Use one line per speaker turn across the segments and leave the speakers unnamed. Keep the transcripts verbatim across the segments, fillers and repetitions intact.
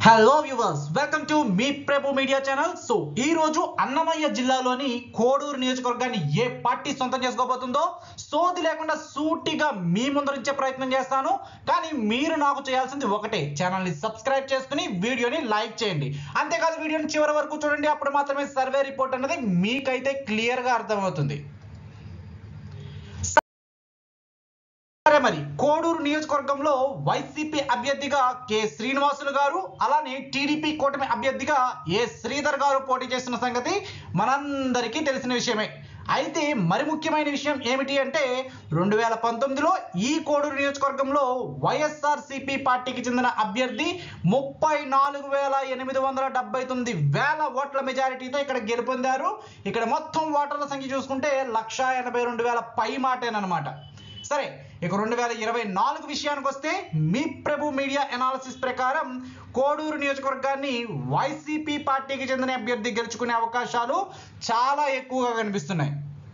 Hello viewers, welcome to మీ Prabhu media channel. So ఈ రోజు అన్నమయ్య జిల్లాలోని కోడూరు నియోజకవర్గాన్ని ఏ పార్టీ సొంతం చేసుకోబోతుందో సోది లేకుండా సూటిగా మీ ముందరించే ప్రయత్నం చేస్తాను. కానీ మీరు నాకు చేయాల్సింది ఒకటే, ఛానల్ని సబ్స్క్రైబ్ చేసుకుని వీడియోని లైక్ చేయండి. అంతేకాదు వీడియోని చివరి వరకు చూడండి, అప్పుడు మాత్రమే సర్వే రిపోర్ట్ అనేది మీకైతే క్లియర్గా అర్థమవుతుంది. సరే, మరి కోడూరు నియోజకవర్గంలో వైసీపీ అభ్యర్థిగా కె శ్రీనివాసులు గారు, అలానే టీడీపీ కూటమి అభ్యర్థిగా ఏ శ్రీధర్ గారు పోటీ చేస్తున్న సంగతి మనందరికీ తెలిసిన విషయమే. అయితే మరి ముఖ్యమైన విషయం ఏమిటి అంటే, రెండు వేల పంతొమ్మిదిలో ఈ కోడూరు నియోజకవర్గంలో వైఎస్ఆర్ సిపి పార్టీకి చెందిన అభ్యర్థి ముప్పై నాలుగు వేల ఎనిమిది వందల డెబ్బై తొమ్మిది వేల ఓట్ల మెజారిటీతో ఇక్కడ గెలుపొందారు. ఇక్కడ మొత్తం ఓటర్ల సంఖ్య చూసుకుంటే లక్ష ఎనభై రెండు వేల పై మాటేనమాట. సరే, ఇక రెండు వేల ఇరవై నాలుగు విషయానికి వస్తే మీ ప్రభు మీడియా ఎనాలిసిస్ ప్రకారం కోడూరు నియోజకవర్గాన్ని వైసీపీ పార్టీకి చెందిన అభ్యర్థి గెలుచుకునే అవకాశాలు చాలా ఎక్కువగా కనిపిస్తున్నాయి.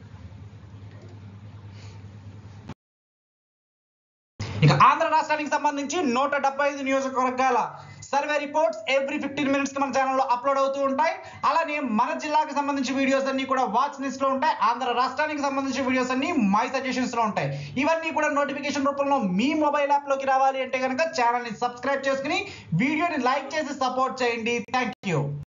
ఇక ఆంధ్ర రాష్ట్రానికి సంబంధించి నూట డెబ్బై ఐదు నియోజకవర్గాల survey reports every fifteen minutes కి మన ఛానల్లో అప్లోడ్ అవుతూ ఉంటాయి. అలానే మన జిల్లాకి సంబంధించి వీడియోస్ అన్ని కూడా వాచ్ లిస్ట్ లో ఉంటాయి. ఆంధ్ర రాష్ట్రానికి సంబంధించిన వీడియోస్ అన్ని మై సజెషన్స్ లో ఉంటాయి. ఇవన్నీ కూడా నోటిఫికేషన్ రూపంలో మీ మొబైల్ యాప్ లోకి రావాలి అంటే కనుక ఛానల్ ని సబ్స్క్రైబ్ చేసుకుని వీడియోని లైక్ చేసి సపోర్ట్ చేయండి. Thank you.